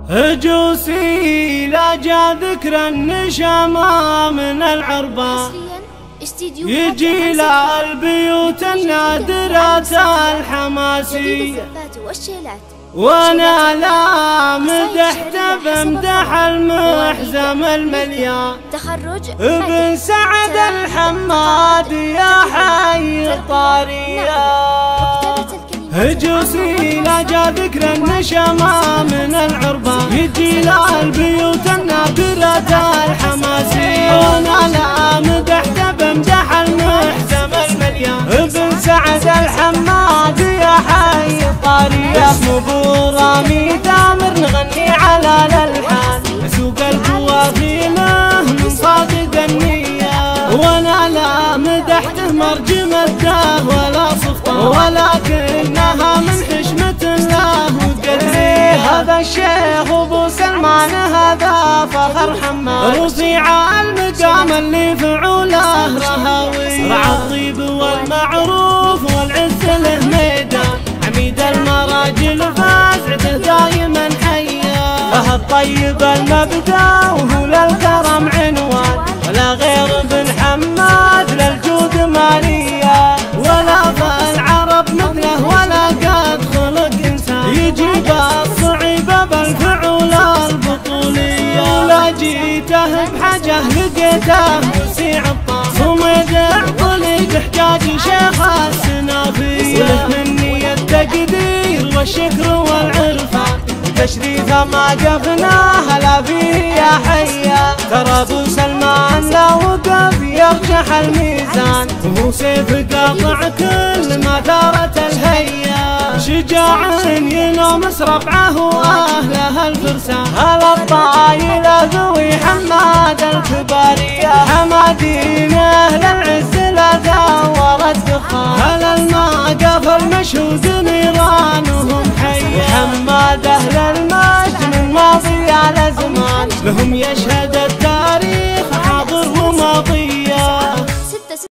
هجوسي لا جا ذكر النشامة من العربة يجي للبيوت النادرات الحماسية وانا لا مدحت بمدح المحزم المليان ابن سعد الحماد يا حي الطارية. هجوسي لا جا ذكر النشامة من العربة يجي للبيوت النادرة الحماسية وانا لا مدحت بمدح المحزم المليان ابن سعد الحماد يا حي الطارية. ابو رامي تامر نغني على الالحان سوق القوافيله من صادق النية وانا لا مدحته مرجمته ولا صفته ولكنها من حشمة الله وقدره. هذا الشيخ ابو سلمان هذا فخر حماد رفيع المقام اللي فعوله رهاوي رعى الطيب والمعروف والعز له ميدان عميد المراجل فاسعده دايما حيا له الطيب المبدا وهو للكرم عنوان ولا غير بن حماد للجود مالية ولا بالعرب مثله ولا قد خلق انسان يجيب الصعيبة بالفعول البطولية. لا جيته بحاجة لقيته وسيع الطاس ومدع طلق حجاج شيخ السنافية وله مني التقدير والشكر والعرفان تشريفه ما جفناه لا فيه يا حيا. ترى ابو سلمان لا وقف يرجح الميزان وهو سيف قاطع كل ما ثارت الهيا شجاع ينومس ربعه واهله الفرسان هل الطايله ذوي حماد الكباريه حمادين اهل العز لا دورت دخان هل الماقف المشهود نيرانهم حيا حماد اهل المجد من ماضي على زمان لهم يشهد